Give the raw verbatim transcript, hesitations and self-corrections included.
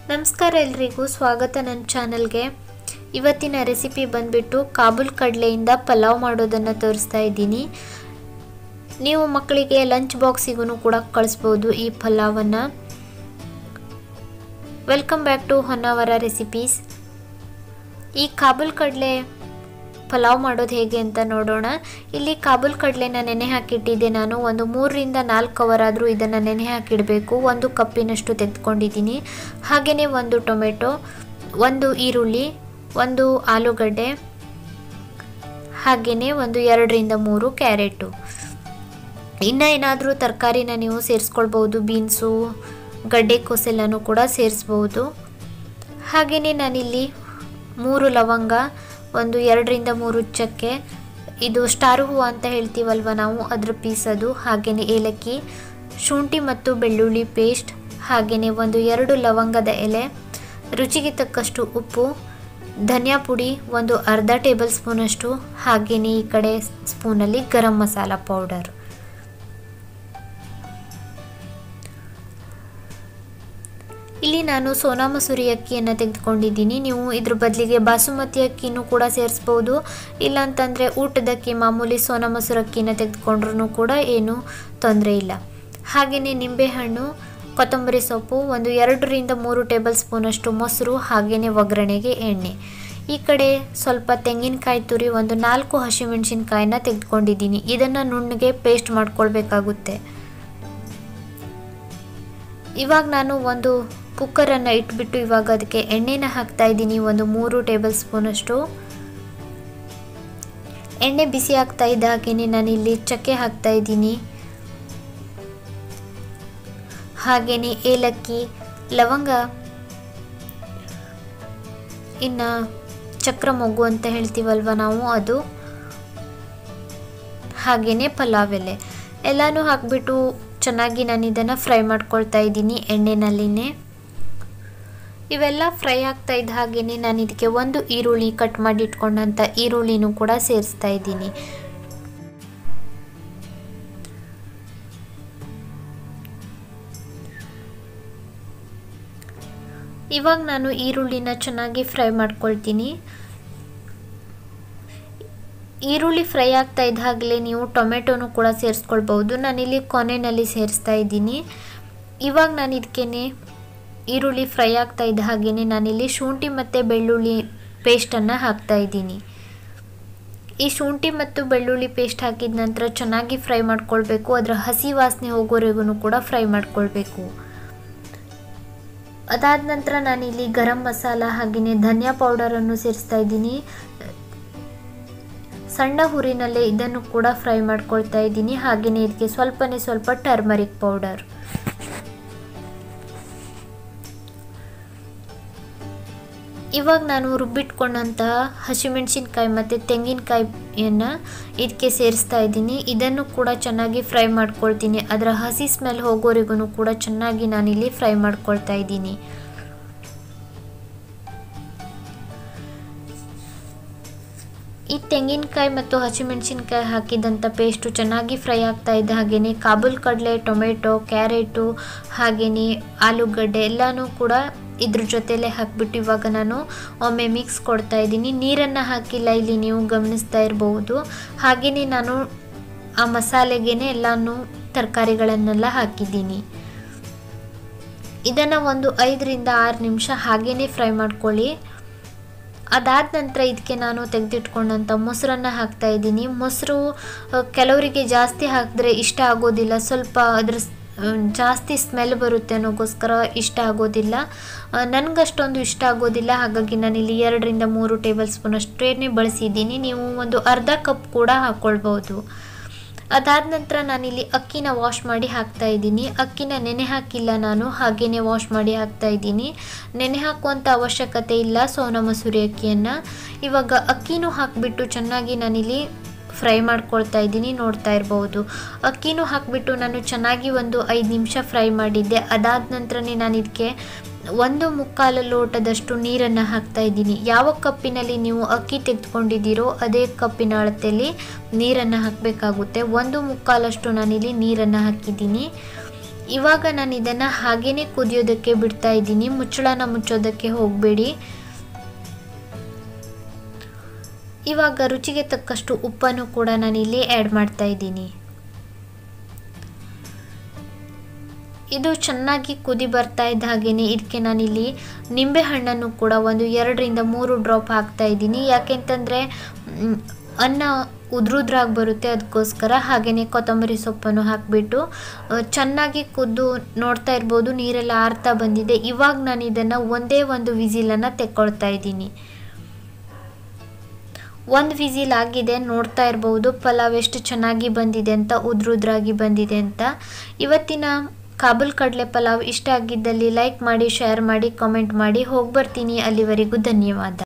ನಮಸ್ಕಾರ ಎಲ್ಲರಿಗೂ ಸ್ವಾಗತ ನನ್ನ ಚಾನೆಲ್ಗೆ। ಇವತ್ತಿನ ರೆಸಿಪಿ ಬಂದ್ಬಿಟ್ಟು ಕಾಬೂಲ್ ಕಡಲೆಯಿಂದ ಪಲಾವ್ ಮಾಡೋದನ್ನ ತೋರಿಸ್ತಾ ಇದ್ದೀನಿ। ನೀವು ಮಕ್ಕಳಿಗೆ ಲಂಚ್ ಬಾಕ್ಸಿಗೂ ಕೂಡ ಕಳಿಸಬಹುದು ಈ ಪಲಾವನ್ನ। Welcome back to Honnavar recipes. ಈ ಕಾಬೂಲ್ ಕಡಲೆ ಪಲಾವ್ ಮಾಡೋದು ಹೇಗೆ ಅಂತ ನೋಡೋಣ। ಇಲ್ಲಿ ಕಾಬೂಲ್ ಕಡಲೆನ ನೆನೆ ಹಾಕಿಟ್ಟಿದ್ದೆ ನಾನು ಒಂದು ಮೂರು ರಿಂದ ನಾಲ್ಕು ಅವರ್ ಆದರೂ ಇದನ್ನ ನೆನೆ ಹಾಕಿಡಬೇಕು। ಒಂದು ಕಪ್ಪಿನಷ್ಟು ತೆಗೆದುಕೊಂಡಿದ್ದೀನಿ। ಹಾಗೇನೇ ಒಂದು ಟೊಮೆಟೊ, ಒಂದು ಈರುಳ್ಳಿ, ಒಂದು ಆಲೂಗಡ್ಡೆ, ಹಾಗೇನೇ ಒಂದು ಎರಡು ರಿಂದ ಮೂರು ಕ್ಯಾರೆಟ್। ಇನ್ನ ಏನಾದರೂ ತರಕಾರಿನ ನೀವು ಸೇರಿಸ್ಕೊಳ್ಳಬಹುದು, ಬೀನ್ಸು, ಗಡ್ಡೆಕೋಸೆಲ್ಲನೂ ಕೂಡ ಸೇರಿಸಬಹುದು। ಹಾಗೇನೇ ನಾನಿಲ್ಲಿ ಮೂರು ಲವಂಗ, ಒಂದು ಎರಡು ರಿಂದ ಮೂರು ಚಕ್ಕೆ, ಇದು ಸ್ಟಾರ್ ಹೂವು ಅಂತ ಹೇಳ್ತೀವಲ್ವ ನಾವು, ಅದರ ಪೀಸ್ ಅದು, ಹಾಗೇನೇ ಏಲಕ್ಕಿ, ಶುಂಠಿ ಮತ್ತು ಬೆಳ್ಳುಳ್ಳಿ ಪೇಸ್ಟ್, ಹಾಗೇನೇ ಒಂದು ಎರಡು ಲವಂಗದ ಎಲೆ, ರುಚಿಗೆ ತಕ್ಕಷ್ಟು ಉಪ್ಪು, ಧನಿಯಾ ಪುಡಿ ಒಂದು ಅರ್ಧ ಟೇಬಲ್ ಸ್ಪೂನ್ ಅಷ್ಟು, ಹಾಗೇನೇ ಈ ಕಡೆ ಸ್ಪೂನಲ್ಲಿ ಗರಂ ಮಸಾಲ ಪೌಡರ್। ಇಲ್ಲಿ ನಾನು ಸೋನಾ ಮಸೂರಿ ಅಕ್ಕಿಯನ್ನು ತೆಗೆದುಕೊಂಡಿದ್ದೀನಿ। ನೀವು ಇದ್ರ ಬದಲಿಗೆ ಬಾಸುಮತಿ ಅಕ್ಕಿನೂ ಕೂಡ ಸೇರಿಸಬಹುದು, ಇಲ್ಲ ಅಂತಂದರೆ ಊಟದ ಅಕ್ಕಿ ಮಾಮೂಲಿ ಸೋನಾ ಮಸೂರಿ ಅಕ್ಕಿನ ತೆಗೆದುಕೊಂಡ್ರೂ ಕೂಡ ಏನೂ ತೊಂದರೆ ಇಲ್ಲ। ಹಾಗೆಯೇ ನಿಂಬೆಹಣ್ಣು, ಕೊತ್ತಂಬರಿ ಸೊಪ್ಪು, ಒಂದು ಎರಡರಿಂದ ಮೂರು ಟೇಬಲ್ ಸ್ಪೂನಷ್ಟು ಮೊಸರು, ಹಾಗೆಯೇ ಒಗ್ಗರಣೆಗೆ ಎಣ್ಣೆ। ಈ ಕಡೆ ಸ್ವಲ್ಪ ತೆಂಗಿನಕಾಯಿ ತುರಿ, ಒಂದು ನಾಲ್ಕು ಹಸಿಮೆಣಸಿನಕಾಯಿನ ತೆಗೆದುಕೊಂಡಿದ್ದೀನಿ। ಇದನ್ನು ನುಣ್ಣಗೆ ಪೇಸ್ಟ್ ಮಾಡ್ಕೊಳ್ಬೇಕಾಗುತ್ತೆ। ಇವಾಗ ನಾನು ಒಂದು ಕುಕ್ಕರನ್ನು ಇಟ್ಬಿಟ್ಟು ಇವಾಗ ಅದಕ್ಕೆ ಎಣ್ಣೆನ ಹಾಕ್ತಾ ಇದ್ದೀನಿ, ಒಂದು ಮೂರು ಟೇಬಲ್ ಸ್ಪೂನಷ್ಟು ಎಣ್ಣೆ ಬಿಸಿ ಆಗ್ತಾ ಇದ್ದ ಹಾಗೆಯೇ ನಾನಿಲ್ಲಿ ಚಕ್ಕೆ ಹಾಕ್ತಾ ಇದ್ದೀನಿ, ಹಾಗೆಯೇ ಏಲಕ್ಕಿ, ಲವಂಗ, ಇನ್ನು ಚಕ್ರ ಮೊಗ್ಗು ಅಂತ ಹೇಳ್ತೀವಲ್ವ ನಾವು ಅದು, ಹಾಗೆಯೇ ಪಲಾವ್ ಎಲೆ ಎಲ್ಲನೂ ಹಾಕಿಬಿಟ್ಟು ಚೆನ್ನಾಗಿ ನಾನು ಇದನ್ನು ಫ್ರೈ ಮಾಡ್ಕೊಳ್ತಾ ಇದ್ದೀನಿ ಎಣ್ಣೆನಲ್ಲಿನೇ। ಇವೆಲ್ಲ ಫ್ರೈ ಆಗ್ತಾ ಇದ್ದ ಹಾಗೆಯೇ ನಾನು ಇದಕ್ಕೆ ಒಂದು ಈರುಳ್ಳಿ ಕಟ್ ಮಾಡಿ ಇಟ್ಕೊಂಡಂಥ ಈರುಳ್ಳಿನೂ ಕೂಡ ಸೇರಿಸ್ತಾ ಇದ್ದೀನಿ। ಇವಾಗ ನಾನು ಈರುಳ್ಳಿನ ಚೆನ್ನಾಗಿ ಫ್ರೈ ಮಾಡ್ಕೊಳ್ತೀನಿ। ಈರುಳ್ಳಿ ಫ್ರೈ ಆಗ್ತಾ ಇದ್ದ ಹಾಗಲೇ ನೀವು ಟೊಮೆಟೊನೂ ಕೂಡ ಸೇರಿಸ್ಕೊಳ್ಬಹುದು, ನಾನಿಲ್ಲಿ ಕೊನೆಯಲ್ಲಿ ಸೇರಿಸ್ತಾ ಇದ್ದೀನಿ। ಇವಾಗ ನಾನು ಇದಕ್ಕೇನೆ ಈರುಳ್ಳಿ ಫ್ರೈ ಆಗ್ತಾ ಇದ್ದ ಹಾಗೆಯೇ ನಾನಿಲ್ಲಿ ಶುಂಠಿ ಮತ್ತು ಬೆಳ್ಳುಳ್ಳಿ ಪೇಸ್ಟನ್ನು ಹಾಕ್ತಾ ಇದ್ದೀನಿ। ಈ ಶುಂಠಿ ಮತ್ತು ಬೆಳ್ಳುಳ್ಳಿ ಪೇಸ್ಟ್ ಹಾಕಿದ ನಂತರ ಚೆನ್ನಾಗಿ ಫ್ರೈ ಮಾಡ್ಕೊಳ್ಬೇಕು, ಅದರ ಹಸಿ ವಾಸನೆ ಹೋಗೋವರೆಗೂ ಕೂಡ ಫ್ರೈ ಮಾಡ್ಕೊಳ್ಬೇಕು। ಅದಾದ ನಂತರ ನಾನಿಲ್ಲಿ ಗರಂ ಮಸಾಲ ಹಾಗೆಯೇ ಧನಿಯಾ ಪೌಡರನ್ನು ಸೇರಿಸ್ತಾ ಇದ್ದೀನಿ। ಸಣ್ಣ ಹುರಿನಲ್ಲೇ ಇದನ್ನು ಕೂಡ ಫ್ರೈ ಮಾಡ್ಕೊಳ್ತಾ ಇದ್ದೀನಿ, ಹಾಗೆಯೇ ಇದಕ್ಕೆ ಸ್ವಲ್ಪನೇ ಸ್ವಲ್ಪ ಟರ್ಮರಿಕ್ ಪೌಡರ್। ಇವಾಗ ನಾನು ರುಬ್ಬಿಟ್ಕೊಂಡಂತಹ ಹಸಿಮೆಣಸಿನಕಾಯಿ ಮತ್ತು ತೆಂಗಿನಕಾಯಿಯನ್ನು ಇದಕ್ಕೆ ಸೇರಿಸ್ತಾ ಇದ್ದೀನಿ। ಇದನ್ನು ಕೂಡ ಚೆನ್ನಾಗಿ ಫ್ರೈ ಮಾಡ್ಕೊಳ್ತೀನಿ, ಅದರ ಹಸಿ ಸ್ಮೆಲ್ ಹೋಗೋವರೆಗೂ ಕೂಡ ಚೆನ್ನಾಗಿ ನಾನಿಲ್ಲಿ ಫ್ರೈ ಮಾಡ್ಕೊಳ್ತಾ ಇದ್ದೀನಿ। ಈ ತೆಂಗಿನಕಾಯಿ ಮತ್ತು ಹಸಿಮೆಣಸಿನಕಾಯಿ ಹಾಕಿದಂಥ ಪೇಸ್ಟು ಚೆನ್ನಾಗಿ ಫ್ರೈ ಆಗ್ತಾ ಇದ್ದ ಹಾಗೆಯೇ ಕಾಬೂಲ್ ಕಡಲೆ, ಟೊಮೆಟೊ, ಕ್ಯಾರೆಟು, ಹಾಗೆಯೇ ಆಲೂಗಡ್ಡೆ ಎಲ್ಲನೂ ಕೂಡ ಇದ್ರ ಜೊತೆಲೇ ಹಾಕಿಬಿಟ್ಟು ಇವಾಗ ನಾನು ಒಮ್ಮೆ ಮಿಕ್ಸ್ ಕೊಡ್ತಾ ಇದ್ದೀನಿ। ನೀರನ್ನು ಹಾಕಿಲ್ಲ ಇಲ್ಲಿ, ನೀವು ಗಮನಿಸ್ತಾ ಇರಬಹುದು। ಹಾಗೆಯೇ ನಾನು ಆ ಮಸಾಲೆಗೇನೆ ಎಲ್ಲನೂ ತರಕಾರಿಗಳನ್ನೆಲ್ಲ ಹಾಕಿದ್ದೀನಿ। ಇದನ್ನು ಒಂದು ಐದರಿಂದ ಆರು ನಿಮಿಷ ಹಾಗೆಯೇ ಫ್ರೈ ಮಾಡ್ಕೊಳ್ಳಿ। ಅದಾದ ನಂತರ ಇದಕ್ಕೆ ನಾನು ತೆಗೆದಿಟ್ಕೊಂಡಂಥ ಮೊಸರನ್ನು ಹಾಕ್ತಾ ಇದ್ದೀನಿ। ಮೊಸರು ಕೆಲವರಿಗೆ ಜಾಸ್ತಿ ಹಾಕಿದ್ರೆ ಇಷ್ಟ ಆಗೋದಿಲ್ಲ, ಸ್ವಲ್ಪ ಅದ್ರ ಜಾಸ್ತಿ ಸ್ಮೆಲ್ ಬರುತ್ತೆ ಅನ್ನೋಕ್ಕೋಸ್ಕರ ಇಷ್ಟ ಆಗೋದಿಲ್ಲ, ನನಗಷ್ಟೊಂದು ಇಷ್ಟ ಆಗೋದಿಲ್ಲ, ಹಾಗಾಗಿ ನಾನಿಲ್ಲಿ ಎರಡರಿಂದ ಮೂರು ಟೇಬಲ್ ಸ್ಪೂನ್ ಅಷ್ಟೇ ಬಳಸಿದ್ದೀನಿ। ನೀವು ಒಂದು ಅರ್ಧ ಕಪ್ ಕೂಡ ಹಾಕ್ಕೊಳ್ಬೋದು। ಅದಾದ ನಂತರ ನಾನಿಲ್ಲಿ ಅಕ್ಕಿನ ವಾಶ್ ಮಾಡಿ ಹಾಕ್ತಾ ಇದ್ದೀನಿ। ಅಕ್ಕಿನ ನೆನೆ ಹಾಕಿಲ್ಲ ನಾನು, ಹಾಗೆಯೇ ವಾಶ್ ಮಾಡಿ ಹಾಕ್ತಾ ಇದ್ದೀನಿ, ನೆನೆ ಹಾಕುವಂಥ ಅವಶ್ಯಕತೆ ಇಲ್ಲ ಸೋನಾ ಮಸೂರಿ ಅಕ್ಕಿಯನ್ನು। ಇವಾಗ ಅಕ್ಕಿನೂ ಹಾಕಿಬಿಟ್ಟು ಚೆನ್ನಾಗಿ ನಾನಿಲ್ಲಿ ಫ್ರೈ ಮಾಡ್ಕೊಳ್ತಾ ಇದ್ದೀನಿ, ನೋಡ್ತಾ ಇರಬಹುದು। ಅಕ್ಕಿನೂ ಹಾಕಿಬಿಟ್ಟು ನಾನು ಚೆನ್ನಾಗಿ ಒಂದು ಐದು ನಿಮಿಷ ಫ್ರೈ ಮಾಡಿದ್ದೆ। ಅದಾದ ನಂತರನೇ ನಾನು ಇದಕ್ಕೆ ಒಂದು ಮುಕ್ಕಾಲು ಲೋಟದಷ್ಟು ನೀರನ್ನು ಹಾಕ್ತಾ ಇದ್ದೀನಿ। ಯಾವ ಕಪ್ಪಿನಲ್ಲಿ ನೀವು ಅಕ್ಕಿ ತೆಗೆದುಕೊಂಡಿದ್ದೀರೋ ಅದೇ ಕಪ್ಪಿನ ಅಳತೆಯಲ್ಲಿ ನೀರನ್ನು ಹಾಕಬೇಕಾಗುತ್ತೆ। ಒಂದು ಮುಕ್ಕಾಲಷ್ಟು ನಾನಿಲ್ಲಿ ನೀರನ್ನು ಹಾಕಿದ್ದೀನಿ। ಇವಾಗ ನಾನು ಇದನ್ನು ಹಾಗೇ ಕುದಿಯೋದಕ್ಕೆ ಬಿಡ್ತಾ ಇದ್ದೀನಿ, ಮುಚ್ಚಳನ ಮುಚ್ಚೋದಕ್ಕೆ ಹೋಗಬೇಡಿ. ಇವಾಗ ರುಚಿಗೆ ತಕ್ಕಷ್ಟು ಉಪ್ಪನ್ನು ಕೂಡ ನಾನಿಲ್ಲಿ ಆ್ಯಡ್ ಮಾಡ್ತಾ ಇದ್ದೀನಿ. ಇದು ಚೆನ್ನಾಗಿ ಕುದಿ ಬರ್ತಾ ಇದ್ದ ಹಾಗೆಯೇ ಇದಕ್ಕೆ ನಾನಿಲ್ಲಿ ನಿಂಬೆ ಹಣ್ಣನ್ನು ಕೂಡ ಒಂದು ಎರಡರಿಂದ ಮೂರು ಡ್ರಾಪ್ ಹಾಕ್ತಾ ಇದ್ದೀನಿ. ಯಾಕೆಂತಂದರೆ ಅನ್ನ ಉದ್ರುದ್ರಾಗಿ ಬರುತ್ತೆ, ಅದಕ್ಕೋಸ್ಕರ. ಹಾಗೆಯೇ ಕೊತ್ತಂಬರಿ ಸೊಪ್ಪನ್ನು ಹಾಕಿಬಿಟ್ಟು ಚೆನ್ನಾಗಿ ಕುದ್ದು ನೋಡ್ತಾ ಇರ್ಬೋದು, ನೀರೆಲ್ಲ ಆರ್ತಾ ಬಂದಿದೆ. ಇವಾಗ ನಾನು ಇದನ್ನು ಒಂದೇ ಒಂದು ವಿಸಿಲನ್ನು ತೆಕ್ಕೊಳ್ತಾ ಇದ್ದೀನಿ. ಒಂದು ವಿಸಿಲ್ ಆಗಿದೆ, ನೋಡ್ತಾ ಇರ್ಬೋದು ಪಲಾವ್ ಎಷ್ಟು ಚೆನ್ನಾಗಿ ಬಂದಿದೆ ಅಂತ, ಉದ್ರುದ್ರಾಗಿ ಬಂದಿದೆ ಅಂತ. ಇವತ್ತಿನ ಕಾಬೂಲ್ ಕಡಲೆ ಪಲಾವ್ ಇಷ್ಟ ಆಗಿದ್ದಲ್ಲಿ ಲೈಕ್ ಮಾಡಿ, ಶೇರ್ ಮಾಡಿ, ಕಾಮೆಂಟ್ ಮಾಡಿ. ಹೋಗಿ ಬರ್ತೀನಿ, ಅಲ್ಲಿವರೆಗೂ ಧನ್ಯವಾದ.